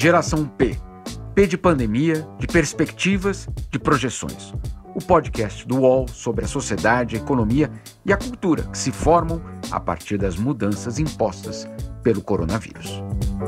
Geração P. P de pandemia, de perspectivas, de projeções. O podcast do UOL sobre a sociedade, a economia e a cultura que se formam a partir das mudanças impostas pelo coronavírus.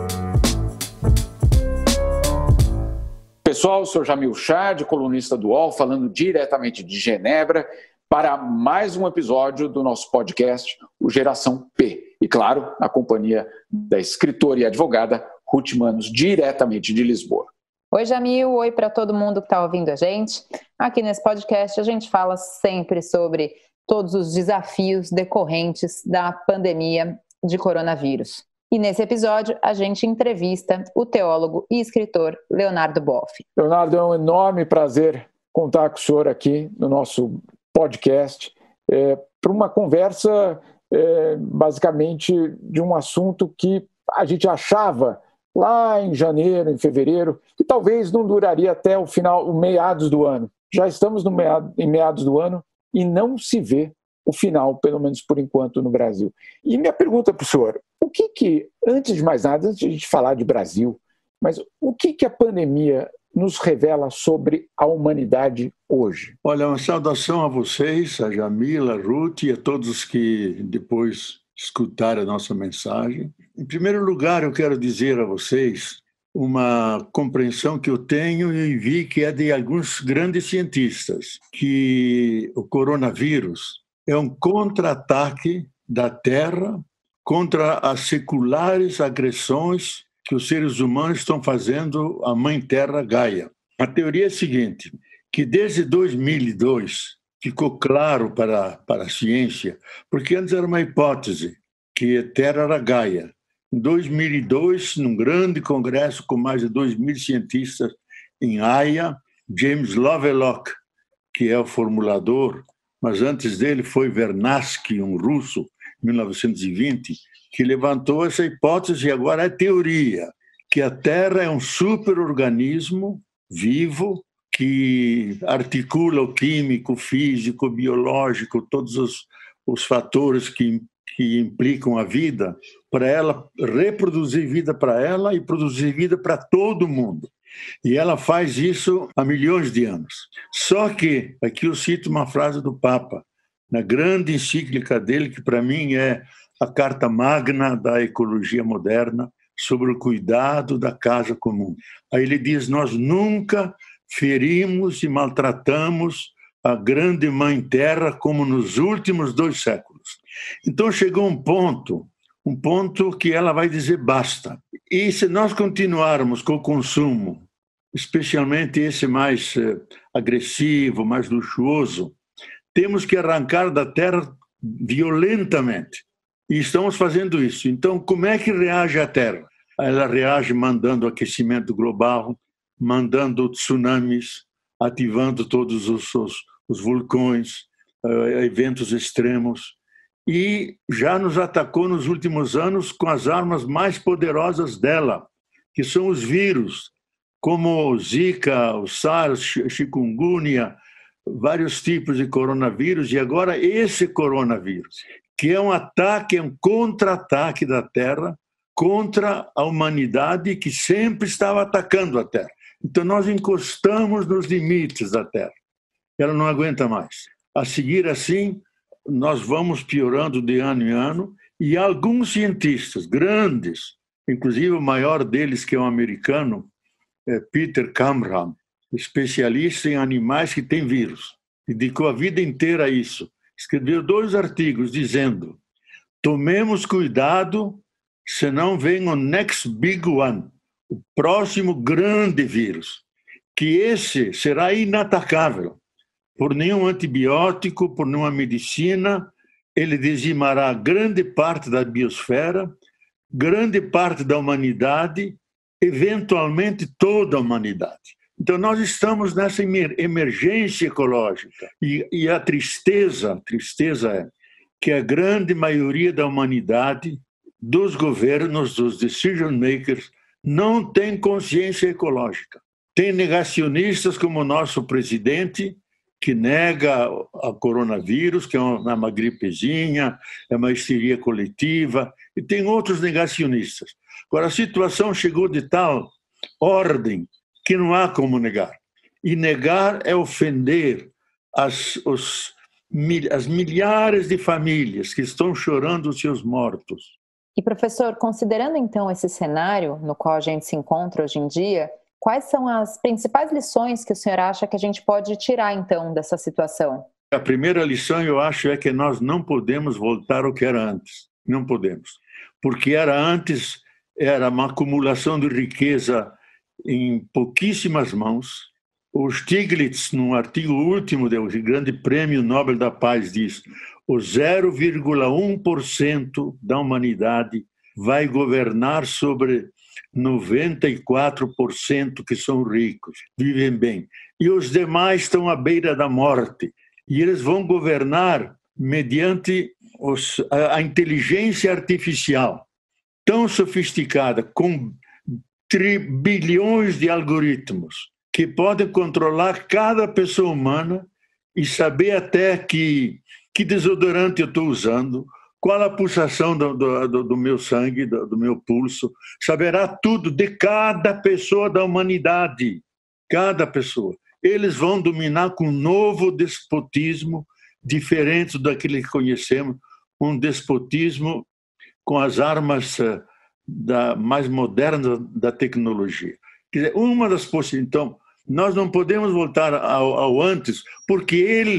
Pessoal, sou Jamil Chad, colunista do UOL, falando diretamente de Genebra para mais um episódio do nosso podcast, o Geração P. E, claro, na companhia da escritora e advogada Ruth Manos, diretamente de Lisboa. Oi, Jamil. Oi para todo mundo que está ouvindo a gente. Aqui nesse podcast a gente fala sempre sobre todos os desafios decorrentes da pandemia de coronavírus. E nesse episódio a gente entrevista o teólogo e escritor Leonardo Boff. Leonardo, é um enorme prazer contar com o senhor aqui no nosso podcast para uma conversa basicamente de um assunto que a gente achava lá em janeiro, em fevereiro, que talvez não duraria até o final, o meados do ano. Já estamos em meados do ano e não se vê o final, pelo menos por enquanto, no Brasil. E minha pergunta para o senhor, antes de mais nada, antes de a gente falar de Brasil, mas o que a pandemia nos revela sobre a humanidade hoje? Olha, uma saudação a vocês, a Jamila, a Ruth e a todos que depois escutaram a nossa mensagem. Em primeiro lugar, eu quero dizer a vocês uma compreensão que eu tenho e vi que é de alguns grandes cientistas, que o coronavírus é um contra-ataque da Terra contra as seculares agressões que os seres humanos estão fazendo à Mãe Terra Gaia. A teoria é a seguinte, que desde 2002 ficou claro para a ciência, porque antes era uma hipótese, que a Terra era Gaia. Em 2002, num grande congresso com mais de 2.000 cientistas em Haia, James Lovelock, que é o formulador, mas antes dele foi Vernadsky, um russo, em 1920, que levantou essa hipótese e agora é teoria, que a Terra é um superorganismo vivo que articula o químico, o físico, o biológico, todos os fatores que implicam a vida, para ela reproduzir vida para ela e produzir vida para todo mundo. E ela faz isso há milhões de anos. Só que, aqui eu cito uma frase do Papa, na grande encíclica dele, que para mim é a carta magna da ecologia moderna, sobre o cuidado da casa comum. Aí ele diz, nós nunca ferimos e maltratamos a grande Mãe Terra como nos últimos 2 séculos. Então chegou um ponto que ela vai dizer basta. E se nós continuarmos com o consumo, especialmente esse mais agressivo, mais luxuoso, temos que arrancar da Terra violentamente. E estamos fazendo isso. Então, como é que reage a Terra? Ela reage mandando aquecimento global, mandando tsunamis, ativando todos os vulcões, eventos extremos. E já nos atacou nos últimos anos com as armas mais poderosas dela, que são os vírus, como o Zika, o SARS, chikungunya, vários tipos de coronavírus, e agora esse coronavírus, que é um ataque, é um contra-ataque da Terra contra a humanidade que sempre estava atacando a Terra. Então nós encostamos nos limites da Terra. Ela não aguenta mais. A seguir assim, nós vamos piorando de ano em ano, e alguns cientistas grandes, inclusive o maior deles, que é um americano, Peter Camram, especialista em animais que têm vírus, dedicou a vida inteira a isso. Escreveu 2 artigos dizendo: tomemos cuidado, senão vem o next big one, o próximo grande vírus, que esse será inatacável por nenhum antibiótico, por nenhuma medicina. Ele dizimará grande parte da biosfera, grande parte da humanidade, eventualmente toda a humanidade. Então, nós estamos nessa emergência ecológica. E a tristeza é que a grande maioria da humanidade, dos governos, dos decision makers, não tem consciência ecológica. Tem negacionistas como o nosso presidente, que nega a coronavírus, que é uma gripezinha, é uma histeria coletiva, e tem outros negacionistas. Agora, a situação chegou de tal ordem que não há como negar. E negar é ofender as milhares de famílias que estão chorando os seus mortos. E, professor, considerando então esse cenário no qual a gente se encontra hoje em dia, quais são as principais lições que o senhor acha que a gente pode tirar então dessa situação? A primeira lição, eu acho, é que nós não podemos voltar ao que era antes. Não podemos. Porque antes era uma acumulação de riqueza em pouquíssimas mãos. O Stiglitz, num artigo último do Grande Prêmio Nobel da Paz, diz: o 0,1% da humanidade vai governar sobre 94% que são ricos, vivem bem. E os demais estão à beira da morte. E eles vão governar mediante a inteligência artificial tão sofisticada, com bilhões de algoritmos, que podem controlar cada pessoa humana e saber até que desodorante eu estou usando, qual a pulsação do meu sangue, do meu pulso, saberá tudo de cada pessoa da humanidade, cada pessoa. Eles vão dominar com um novo despotismo, diferente daquele que conhecemos, um despotismo com as armas mais modernas da tecnologia. Quer dizer, uma das possibilidades. Então, nós não podemos voltar ao antes, porque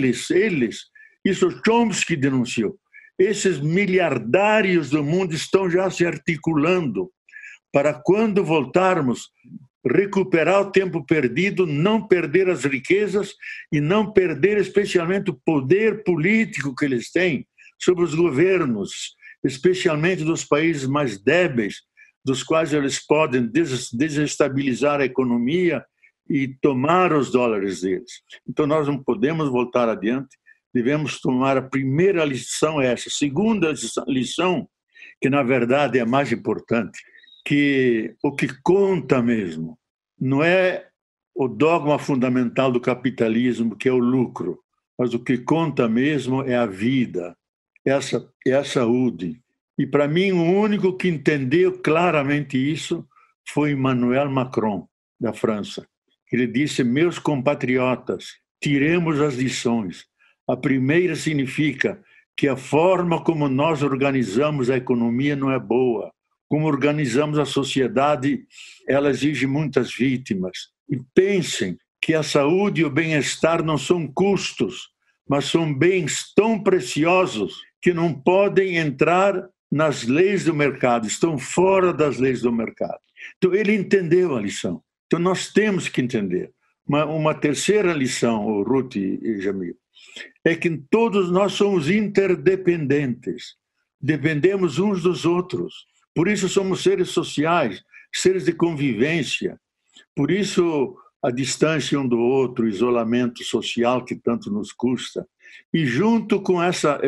isso Chomsky denunciou, esses miliardários do mundo estão já se articulando para, quando voltarmos, recuperar o tempo perdido, não perder as riquezas e não perder especialmente o poder político que eles têm sobre os governos, especialmente dos países mais débeis, dos quais eles podem desestabilizar a economia e tomar os dólares deles. Então, nós não podemos voltar adiante, devemos tomar a primeira lição essa. A segunda lição, que na verdade é a mais importante, que o que conta mesmo não é o dogma fundamental do capitalismo, que é o lucro, mas o que conta mesmo é a vida, é a saúde. E, para mim, o único que entendeu claramente isso foi Emmanuel Macron, da França. Ele disse: meus compatriotas, tiremos as lições. A primeira significa que a forma como nós organizamos a economia não é boa. Como organizamos a sociedade, ela exige muitas vítimas. E pensem que a saúde e o bem-estar não são custos, mas são bens tão preciosos que não podem entrar nas leis do mercado, estão fora das leis do mercado. Então, ele entendeu a lição. Então, nós temos que entender. Uma terceira lição, Ruth e Jamil, é que todos nós somos interdependentes. Dependemos uns dos outros. Por isso somos seres sociais, seres de convivência. Por isso a distância um do outro, o isolamento social que tanto nos custa. E junto com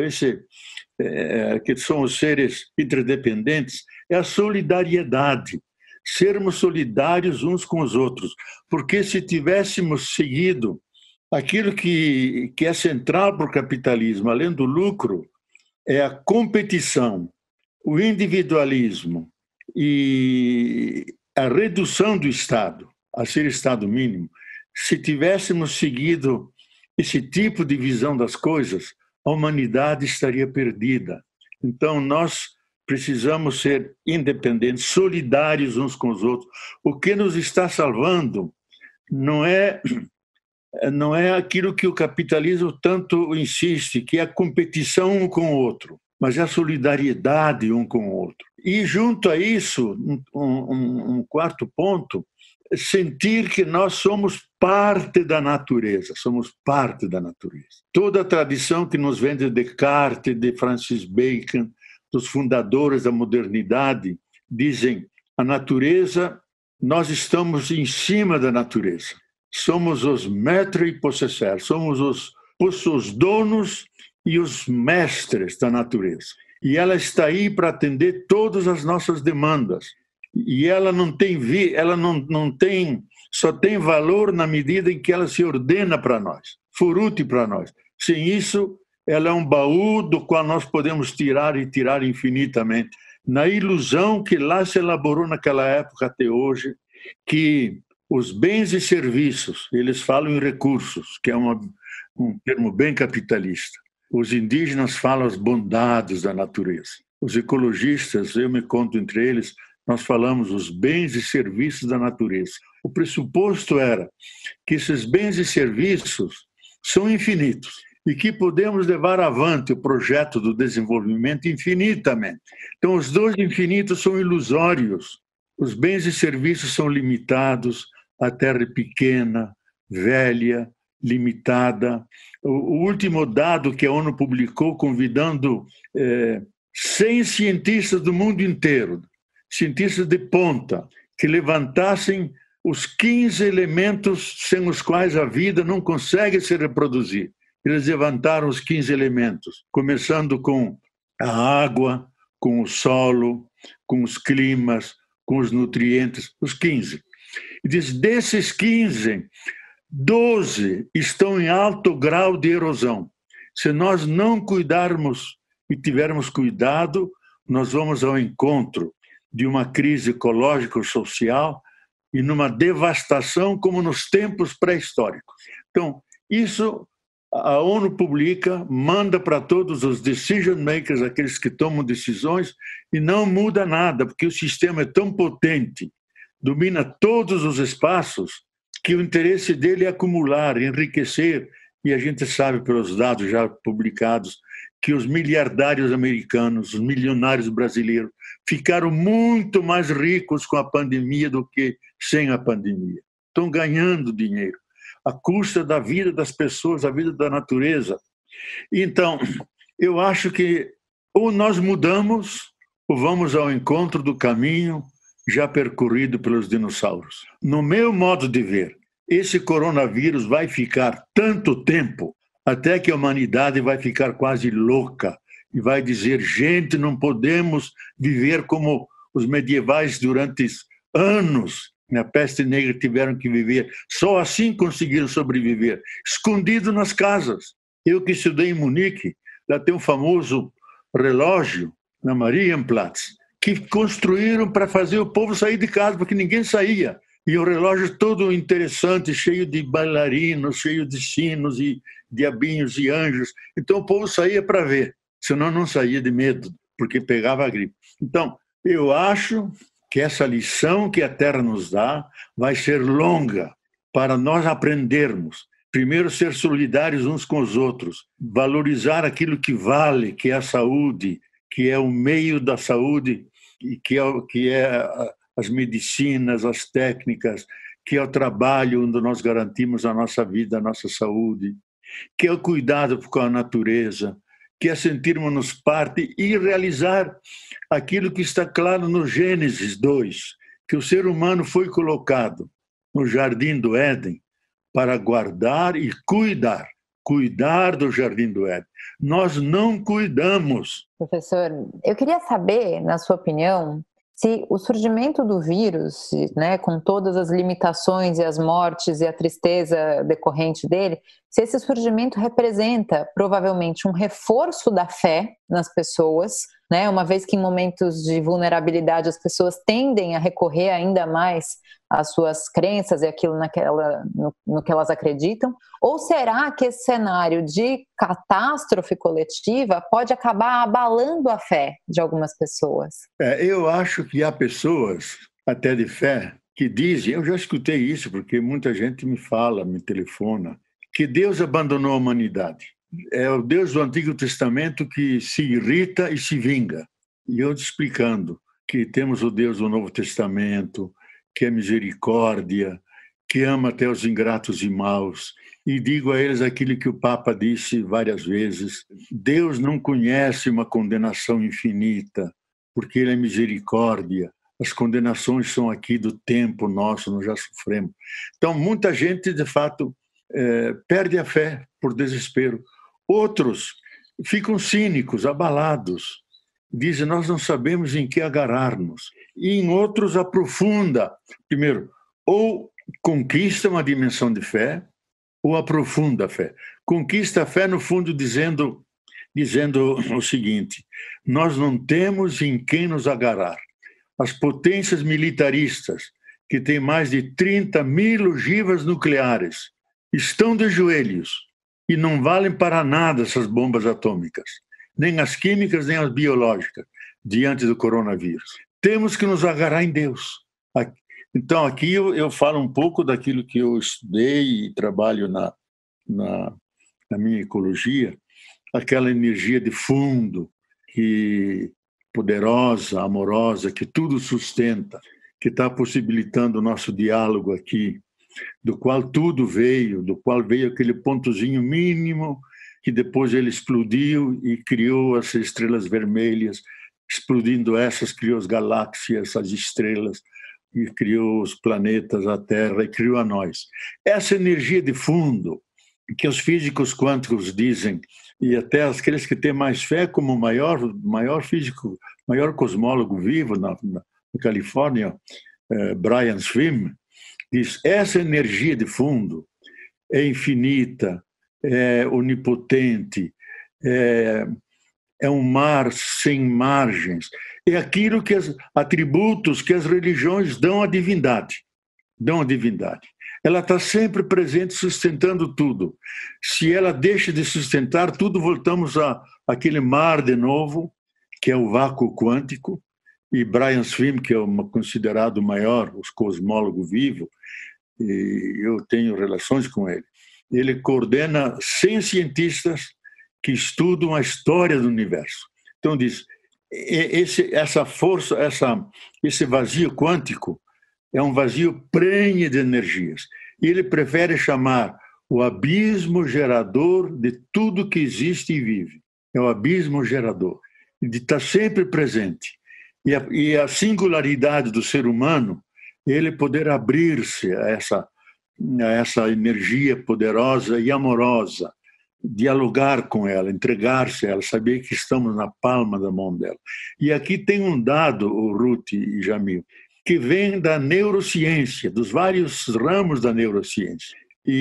que são os seres interdependentes, é a solidariedade. Sermos solidários uns com os outros. Porque se tivéssemos seguido aquilo que é central para o capitalismo, além do lucro, é a competição, o individualismo e a redução do Estado, a ser Estado mínimo. Se tivéssemos seguido esse tipo de visão das coisas, a humanidade estaria perdida. Então, nós precisamos ser independentes, solidários uns com os outros. O que nos está salvando não é aquilo que o capitalismo tanto insiste, que é a competição um com o outro, mas é a solidariedade um com o outro. E, junto a isso, um quarto ponto, sentir que nós somos parte da natureza, somos parte da natureza. Toda a tradição que nos vem de Descartes, de Francis Bacon, dos fundadores da modernidade, dizem: a natureza, nós estamos em cima da natureza. Somos os maîtres et possesseurs, somos os donos e os mestres da natureza. E ela está aí para atender todas as nossas demandas. E ela só tem valor na medida em que ela se ordena para nós, for útil para nós. Sem isso, ela é um baú do qual nós podemos tirar e tirar infinitamente, na ilusão que lá se elaborou naquela época até hoje, que os bens e serviços, eles falam em recursos, que é um termo bem capitalista. Os indígenas falam as bondades da natureza. Os ecologistas, eu me conto entre eles, nós falamos os bens e serviços da natureza. O pressuposto era que esses bens e serviços são infinitos e que podemos levar avante o projeto do desenvolvimento infinitamente. Então, os dois infinitos são ilusórios. Os bens e serviços são limitados, a terra é pequena, velha, limitada. O último dado que a ONU publicou, convidando 100 cientistas do mundo inteiro, cientistas de ponta, que levantassem os 15 elementos sem os quais a vida não consegue se reproduzir. Eles levantaram os 15 elementos, começando com a água, com o solo, com os climas, com os nutrientes, os 15. E diz, desses 15, 12 estão em alto grau de erosão. Se nós não cuidarmos e tivermos cuidado, nós vamos ao encontro de uma crise ecológico-social e numa devastação como nos tempos pré-históricos. Então, isso a ONU publica, manda para todos os decision makers, aqueles que tomam decisões, e não muda nada, porque o sistema é tão potente, domina todos os espaços, que o interesse dele é acumular, enriquecer, e a gente sabe pelos dados já publicados que os miliardários americanos, os milionários brasileiros, ficaram muito mais ricos com a pandemia do que sem a pandemia. Estão ganhando dinheiro, à custa da vida das pessoas, da vida da natureza. Então, eu acho que ou nós mudamos, ou vamos ao encontro do caminho já percorrido pelos dinossauros. No meu modo de ver, esse coronavírus vai ficar tanto tempo até que a humanidade vai ficar quase louca e vai dizer, gente, não podemos viver como os medievais durante anos. Na peste negra tiveram que viver. Só assim conseguiram sobreviver, escondido nas casas. Eu que estudei em Munique, lá tem um famoso relógio, na Marienplatz, que construíram para fazer o povo sair de casa, porque ninguém saía. E o relógio todo interessante, cheio de bailarinos, cheio de sinos e diabinhos e anjos. Então o povo saía para ver, senão não saía de medo, porque pegava a gripe. Então, eu acho que essa lição que a Terra nos dá vai ser longa para nós aprendermos. Primeiro, ser solidários uns com os outros, valorizar aquilo que vale, que é a saúde, que é o meio da saúde, e que é as medicinas, as técnicas, que é o trabalho onde nós garantimos a nossa vida, a nossa saúde, que é o cuidado com a natureza, que é sentirmos-nos parte e realizar aquilo que está claro no Gênesis 2, que o ser humano foi colocado no Jardim do Éden para guardar e cuidar do Jardim do Éden. Nós não cuidamos. Professor, eu queria saber, na sua opinião, se o surgimento do vírus, né, com todas as limitações e as mortes e a tristeza decorrente dele, se esse surgimento representa provavelmente um reforço da fé nas pessoas, né, uma vez que em momentos de vulnerabilidade as pessoas tendem a recorrer ainda mais às suas crenças e aquilo no que elas acreditam, ou será que esse cenário de catástrofe coletiva pode acabar abalando a fé de algumas pessoas? Eu acho que há pessoas, até de fé, que dizem, eu já escutei isso, porque muita gente me fala, me telefona, que Deus abandonou a humanidade. É o Deus do Antigo Testamento que se irrita e se vinga. E eu te explicando que temos o Deus do Novo Testamento, que é misericórdia, que ama até os ingratos e maus. E digo a eles aquilo que o Papa disse várias vezes: Deus não conhece uma condenação infinita, porque Ele é misericórdia. As condenações são aqui do tempo nosso, nós já sofremos. Então, muita gente, de fato, perde a fé por desespero. Outros ficam cínicos, abalados. Dizem, nós não sabemos em que agarrar-nos. E em outros aprofunda. Primeiro, ou conquista uma dimensão de fé, ou aprofunda a fé. Conquista a fé, no fundo, dizendo o seguinte: nós não temos em quem nos agarrar. As potências militaristas que tem mais de 30 mil ogivas nucleares, estão de joelhos e não valem para nada essas bombas atômicas, nem as químicas, nem as biológicas, diante do coronavírus. Temos que nos agarrar em Deus. Então, aqui eu falo um pouco daquilo que eu estudei e trabalho na minha ecologia, aquela energia de fundo, que poderosa, amorosa, que tudo sustenta, que está possibilitando o nosso diálogo aqui, do qual tudo veio, do qual veio aquele pontozinho mínimo, que depois ele explodiu e criou as estrelas vermelhas, explodindo essas, criou as galáxias, as estrelas, e criou os planetas, a Terra, e criou a nós. Essa energia de fundo, que os físicos quânticos dizem, e até aqueles que têm mais fé, como o maior físico, maior cosmólogo vivo na Califórnia, Brian Swimme, diz: essa energia de fundo é infinita, é onipotente, é um mar sem margens, é aquilo que atributos que as religiões dão à divindade. Ela está sempre presente, sustentando tudo. Se ela deixa de sustentar tudo, voltamos àquele mar de novo, que é o vácuo quântico. E Brian Swimme, que é considerado o maior cosmólogo vivo, e eu tenho relações com ele, ele coordena 100 cientistas que estudam a história do universo. Então diz, essa força, esse vazio quântico é um vazio prenhe de energias. E ele prefere chamar o abismo gerador de tudo que existe e vive. É o abismo gerador. De estar sempre presente. E a singularidade do ser humano, ele poder abrir-se a essa energia poderosa e amorosa, dialogar com ela, entregar-se a ela, saber que estamos na palma da mão dela. E aqui tem um dado, Ruth e Jamil, que vem da neurociência, dos vários ramos da neurociência.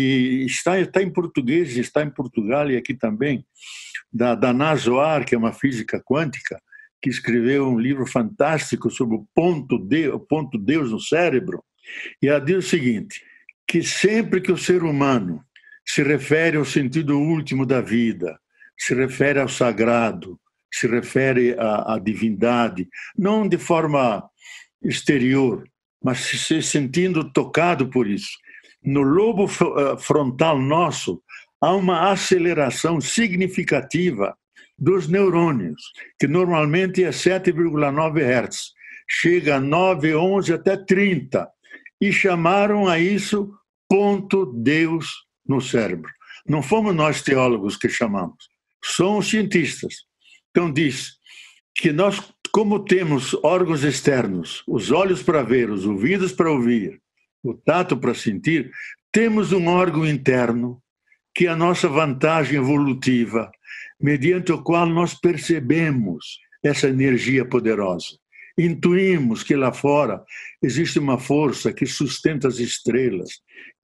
E está em português, está em Portugal e aqui também, da Dana Zohar, que é uma física quântica, que escreveu um livro fantástico sobre o ponto Deus no cérebro. E ela diz o seguinte, que sempre que o ser humano se refere ao sentido último da vida, se refere ao sagrado, se refere à divindade, não de forma exterior, mas se sentindo tocado por isso. No lobo frontal nosso, há uma aceleração significativa dos neurônios, que normalmente é 7,9 Hz, chega a 9, 11, até 30, e chamaram a isso ponto Deus no cérebro. Não fomos nós teólogos que chamamos, são os cientistas. Então diz que nós, como temos órgãos externos, os olhos para ver, os ouvidos para ouvir, o tato para sentir, temos um órgão interno que é a nossa vantagem evolutiva, mediante o qual nós percebemos essa energia poderosa. Intuímos que lá fora existe uma força que sustenta as estrelas,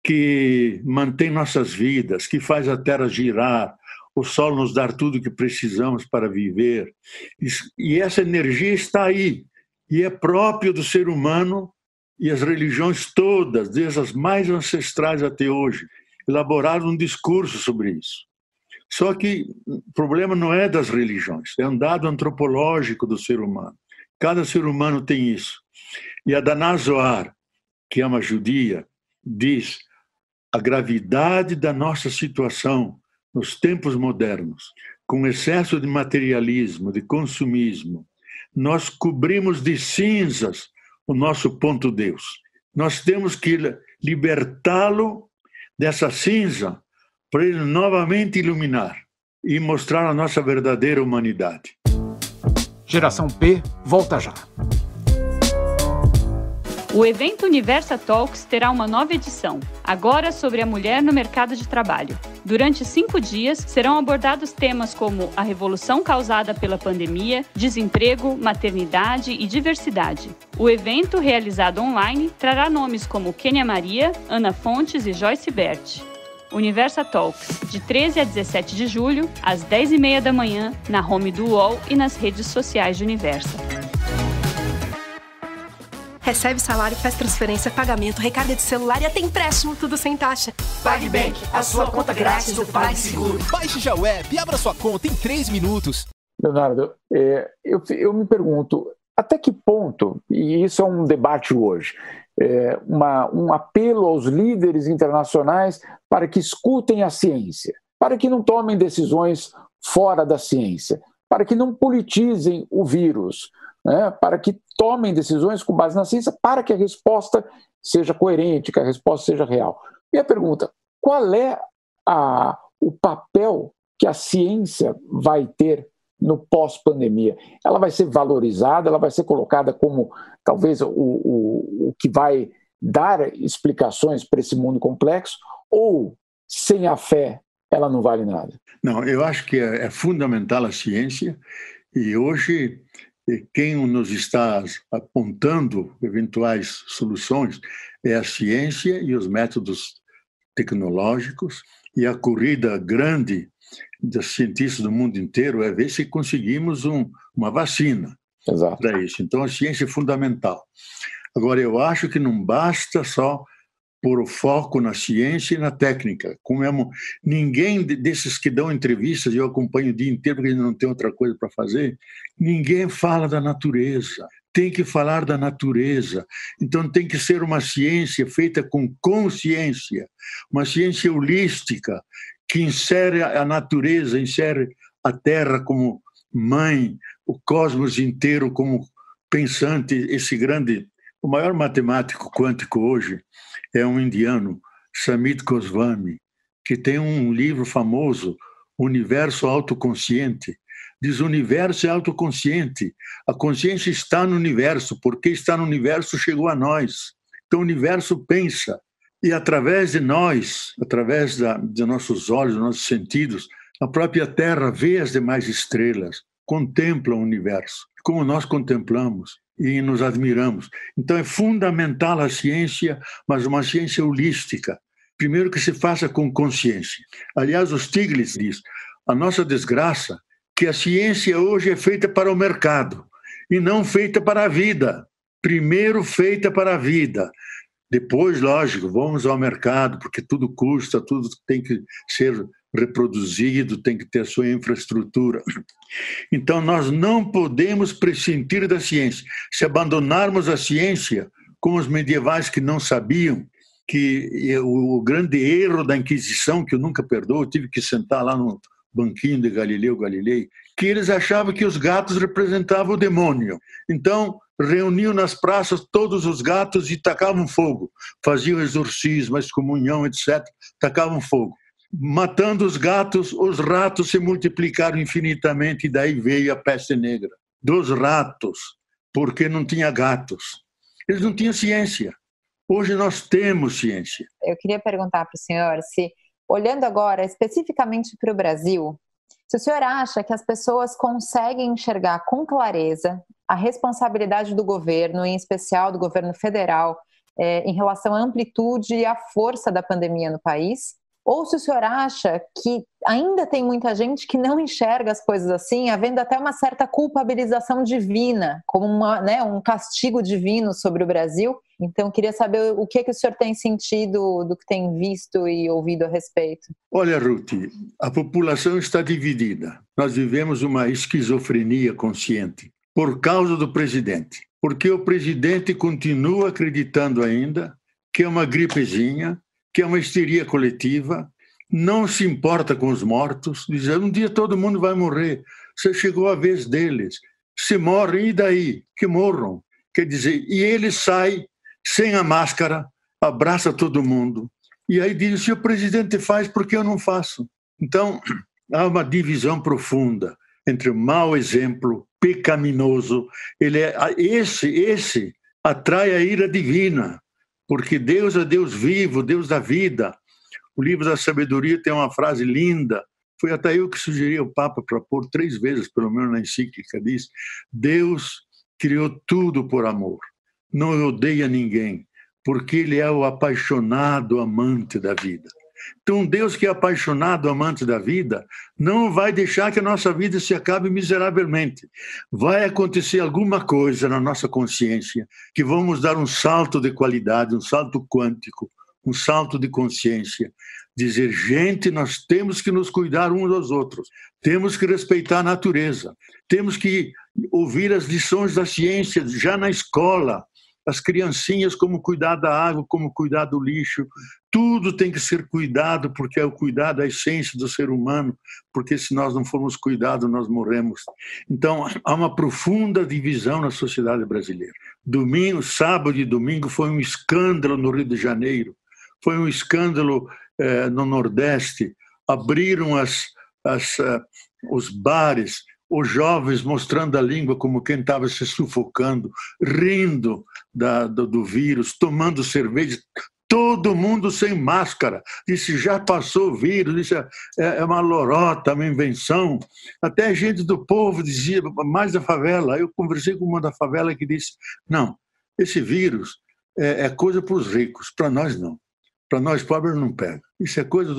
que mantém nossas vidas, que faz a Terra girar, o Sol nos dar tudo o que precisamos para viver. E essa energia está aí, e é próprio do ser humano, e as religiões todas, desde as mais ancestrais até hoje, elaboraram um discurso sobre isso. Só que o problema não é das religiões, é um dado antropológico do ser humano. Cada ser humano tem isso. E a Dana Zohar, que é uma judia, diz: a gravidade da nossa situação nos tempos modernos, com excesso de materialismo, de consumismo, nós cobrimos de cinzas o nosso ponto Deus. Nós temos que libertá-lo dessa cinza para ele novamente iluminar e mostrar a nossa verdadeira humanidade. Geração P volta já. O evento Universa Talks terá uma nova edição, agora sobre a mulher no mercado de trabalho. Durante 5 dias, serão abordados temas como a revolução causada pela pandemia, desemprego, maternidade e diversidade. O evento, realizado online, trará nomes como Kênia Maria, Ana Fontes e Joyce Bert. Universa Talks, de 13 a 17 de julho, às 10h30 da manhã, na home do UOL e nas redes sociais de Universa. Recebe salário, faz transferência, pagamento, recarga de celular e até empréstimo, tudo sem taxa. PagBank, a sua conta grátis do PagSeguro. Baixe já o app e abra sua conta em 3 minutos. Leonardo, eu me pergunto, até que ponto, e isso é um debate hoje, um apelo aos líderes internacionais para que escutem a ciência, para que não tomem decisões fora da ciência, para que não politizem o vírus, né, para que tomem decisões com base na ciência, para que a resposta seja coerente, que a resposta seja real. Minha pergunta, qual é o papel que a ciência vai ter no pós-pandemia? Ela vai ser valorizada, ela vai ser colocada como talvez o que vai dar explicações para esse mundo complexo, ou sem a fé ela não vale nada? Não, eu acho que é fundamental a ciência, e hoje quem nos está apontando eventuais soluções é a ciência e os métodos tecnológicos, e a corrida grande dos cientistas do mundo inteiro é ver se conseguimos uma vacina para isso. Então, a ciência é fundamental. Agora, eu acho que não basta só pôr o foco na ciência e na técnica. Ninguém desses que dão entrevistas, eu acompanho o dia inteiro porque não tem outra coisa para fazer, ninguém fala da natureza. Tem que falar da natureza. Então tem que ser uma ciência feita com consciência, uma ciência holística, que insere a natureza, insere a Terra como mãe, o cosmos inteiro como pensante. O maior matemático quântico hoje é um indiano, Samit Goswami, que tem um livro famoso, Universo Autoconsciente. Diz: o universo é autoconsciente, a consciência está no universo, porque está no universo chegou a nós. Então o universo pensa, e através de nós, através de nossos olhos, dos nossos sentidos, a própria Terra vê as demais estrelas, contempla o universo, como nós contemplamos e nos admiramos. Então é fundamental a ciência, mas uma ciência holística. Primeiro que se faça com consciência. Aliás, o Stiglitz diz: a nossa desgraça que a ciência hoje é feita para o mercado e não feita para a vida. Primeiro feita para a vida. Depois, lógico, vamos ao mercado, porque tudo custa, tudo tem que ser reproduzido, tem que ter a sua infraestrutura. Então, nós não podemos prescindir da ciência. Se abandonarmos a ciência, como os medievais que não sabiam, que o grande erro da Inquisição, que eu nunca perdoo, eu tive que sentar lá no banquinho de Galileu Galilei, que eles achavam que os gatos representavam o demônio. Então, reuniam nas praças todos os gatos e tacavam fogo. Faziam exorcismo, excomunhão, etc. Tacavam fogo. Matando os gatos, os ratos se multiplicaram infinitamente, e daí veio a peste negra. Dos ratos, porque não tinha gatos. Eles não tinham ciência. Hoje nós temos ciência. Eu queria perguntar para o senhor se, olhando agora especificamente para o Brasil, se o senhor acha que as pessoas conseguem enxergar com clareza a responsabilidade do governo, em especial do governo federal, em relação à amplitude e à força da pandemia no país, ou se o senhor acha que ainda tem muita gente que não enxerga as coisas assim, havendo até uma certa culpabilização divina, como um castigo divino sobre o Brasil. Então, queria saber o que o senhor tem sentido do que tem visto e ouvido a respeito. Olha, Ruth, a população está dividida. Nós vivemos uma esquizofrenia consciente por causa do presidente. Porque o presidente continua acreditando ainda que é uma gripezinha, que é uma histeria coletiva, não se importa com os mortos, diz: um dia todo mundo vai morrer, você chegou a vez deles, se morrem, e daí? Que morram. Quer dizer, e ele sai sem a máscara, abraça todo mundo, e aí diz: se o presidente faz, por que eu não faço? Então, há uma divisão profunda entre o mau exemplo, pecaminoso, esse atrai a ira divina, porque Deus é Deus vivo, Deus da vida. O livro da sabedoria tem uma frase linda, foi até eu que sugeri ao Papa para pôr 3 vezes, pelo menos na encíclica, diz: Deus criou tudo por amor, não odeia ninguém, porque Ele é o apaixonado amante da vida. Então, um Deus que é apaixonado, amante da vida, não vai deixar que a nossa vida se acabe miseravelmente. Vai acontecer alguma coisa na nossa consciência que vamos dar um salto de qualidade, um salto quântico, um salto de consciência. Dizer, gente, nós temos que nos cuidar uns aos outros, temos que respeitar a natureza, temos que ouvir as lições da ciência já na escola, as criancinhas, como cuidar da água, como cuidar do lixo, tudo tem que ser cuidado, porque é o cuidado, a essência do ser humano, porque se nós não formos cuidados, nós morremos. Então, há uma profunda divisão na sociedade brasileira. Sábado e domingo foi um escândalo no Rio de Janeiro, foi um escândalo no Nordeste, abriram os bares, os jovens mostrando a língua como quem estava se sufocando, rindo do vírus, tomando cerveja, todo mundo sem máscara. Disse, já passou o vírus, disse, é uma lorota, uma invenção. Até gente do povo dizia, mais da favela. Eu conversei com uma da favela que disse, não, esse vírus é coisa para os ricos, para nós não. Para nós pobres não pega. Isso é coisa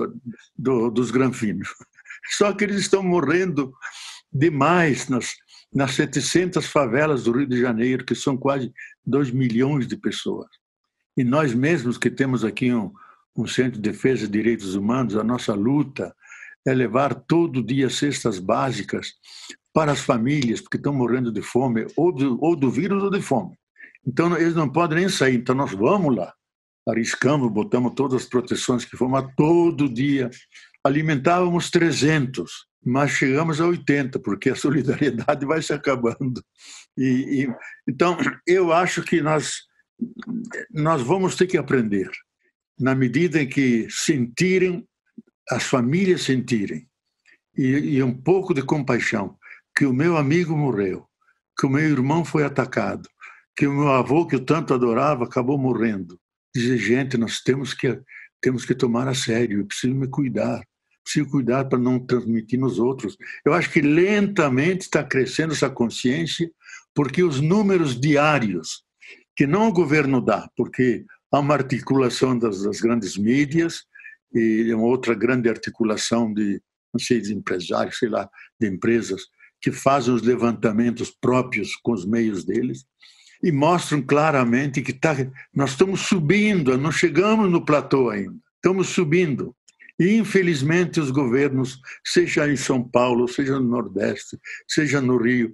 dos granfinos. Só que eles estão morrendo demais nas 700 favelas do Rio de Janeiro, que são quase 2 milhões de pessoas. E nós mesmos que temos aqui um Centro de Defesa de Direitos Humanos, a nossa luta é levar todo dia cestas básicas para as famílias, porque estão morrendo de fome, ou do vírus ou de fome. Então, eles não podem nem sair. Então, nós vamos lá, arriscamos, botamos todas as proteções que fomos todo dia. Alimentávamos 300, mas chegamos a 80, porque a solidariedade vai se acabando. Então, eu acho que nós vamos ter que aprender, na medida em que as famílias sentirem, e um pouco de compaixão, que o meu amigo morreu, que o meu irmão foi atacado, que o meu avô, que eu tanto adorava, acabou morrendo. Dizer, gente, nós temos que tomar a sério, eu preciso me cuidar. Preciso cuidar para não transmitir nos outros. Eu acho que lentamente está crescendo essa consciência, porque os números diários, que não o governo dá, porque há uma articulação das grandes mídias e uma outra grande articulação de empresários, de empresas, que fazem os levantamentos próprios com os meios deles, e mostram claramente que nós estamos subindo, não chegamos no platô ainda, estamos subindo. E, infelizmente, os governos, seja em São Paulo, seja no Nordeste, seja no Rio,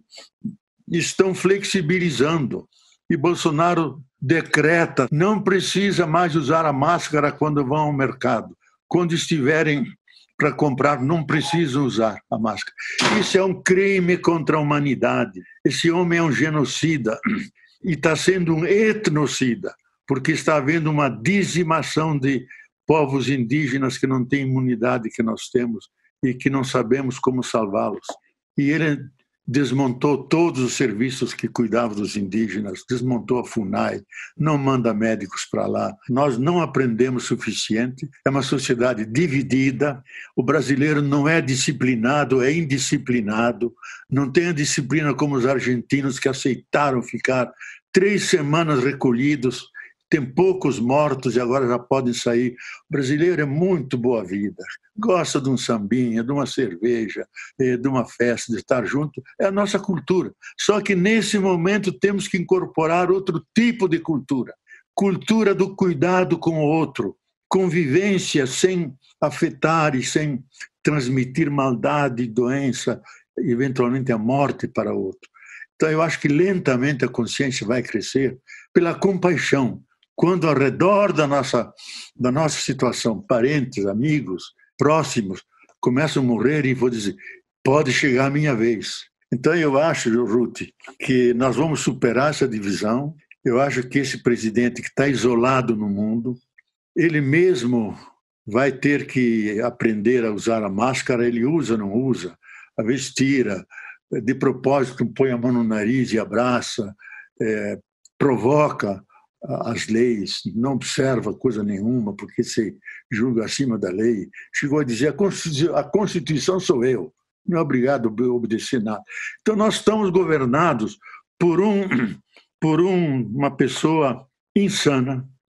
estão flexibilizando. E Bolsonaro decreta, não precisa mais usar a máscara quando vão ao mercado. Quando estiverem para comprar, não precisam usar a máscara. Isso é um crime contra a humanidade. Esse homem é um genocida e está sendo um etnocida, porque está havendo uma dizimação de povos indígenas que não têm imunidade que nós temos e que não sabemos como salvá-los. E ele desmontou todos os serviços que cuidavam dos indígenas, desmontou a FUNAI, não manda médicos para lá. Nós não aprendemos o suficiente, é uma sociedade dividida, o brasileiro não é disciplinado, é indisciplinado, não tem a disciplina como os argentinos que aceitaram ficar 3 semanas recolhidos, tem poucos mortos e agora já podem sair. O brasileiro é muito boa vida, gosta de um sambinha, de uma cerveja, de uma festa, de estar junto. É a nossa cultura. Só que nesse momento temos que incorporar outro tipo de cultura. Cultura do cuidado com o outro, convivência sem afetar e sem transmitir maldade, doença, eventualmente a morte para o outro. Então eu acho que lentamente a consciência vai crescer pela compaixão. Quando ao redor da nossa situação, parentes, amigos, próximos, começam a morrer e vou dizer, pode chegar a minha vez. Então eu acho, Ruth, que nós vamos superar essa divisão. Eu acho que esse presidente que está isolado no mundo, ele mesmo vai ter que aprender a usar a máscara, ele usa, não usa, às vezes tira, de propósito põe a mão no nariz e abraça, provoca as leis, não observa coisa nenhuma, porque se julga acima da lei. Chegou a dizer, a Constituição sou eu, não é obrigado a obedecer nada. Então nós estamos governados por uma pessoa insana,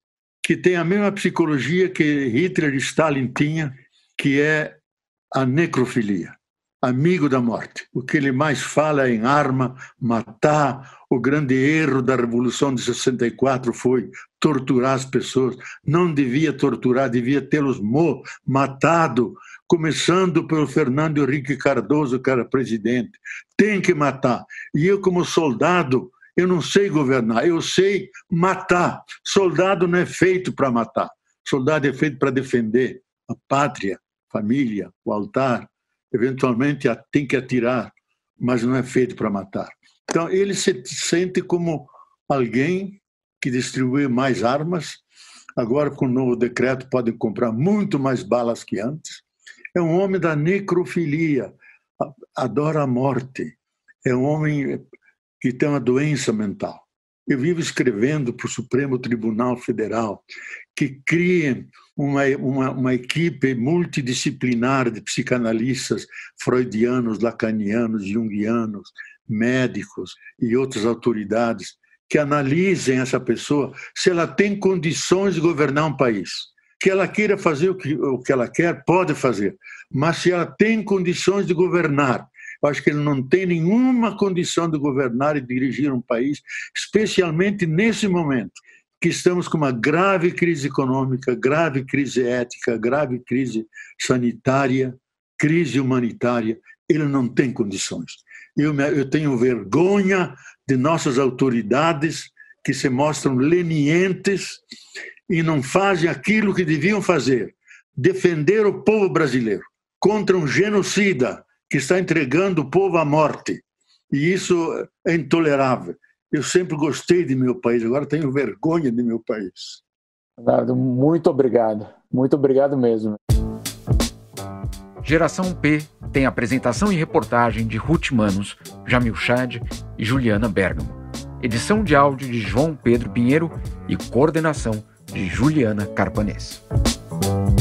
que tem a mesma psicologia que Hitler e Stalin tinham, que é a necrofilia, amigo da morte. O que ele mais fala é em arma, matar. O grande erro da Revolução de 64 foi torturar as pessoas. Não devia torturar, devia tê-los matado, começando pelo Fernando Henrique Cardoso, que era presidente. Tem que matar. E eu, como soldado, eu não sei governar, eu sei matar. Soldado não é feito para matar. Soldado é feito para defender a pátria, a família, o altar. Eventualmente tem que atirar, mas não é feito para matar. Então ele se sente como alguém que distribui mais armas. Agora, com o novo decreto, podem comprar muito mais balas que antes. É um homem da necrofilia, adora a morte. É um homem que tem uma doença mental. Eu vivo escrevendo para o Supremo Tribunal Federal que criem uma equipe multidisciplinar de psicanalistas freudianos, lacanianos, junguianos, médicos e outras autoridades que analisem essa pessoa se ela tem condições de governar um país. Que ela queira fazer o que ela quer, pode fazer, mas se ela tem condições de governar, eu acho que ele não tem nenhuma condição de governar e dirigir um país, especialmente nesse momento, que estamos com uma grave crise econômica, grave crise ética, grave crise sanitária, crise humanitária. Ele não tem condições. Eu tenho vergonha de nossas autoridades que se mostram lenientes e não fazem aquilo que deviam fazer, defender o povo brasileiro contra um genocida que está entregando o povo à morte. E isso é intolerável. Eu sempre gostei de meu país, agora tenho vergonha de meu país. Muito obrigado mesmo. Geração P tem apresentação e reportagem de Ruth Manos, Jamil Chad e Juliana Bergamo. Edição de áudio de João Pedro Pinheiro e coordenação de Juliana Carpanês.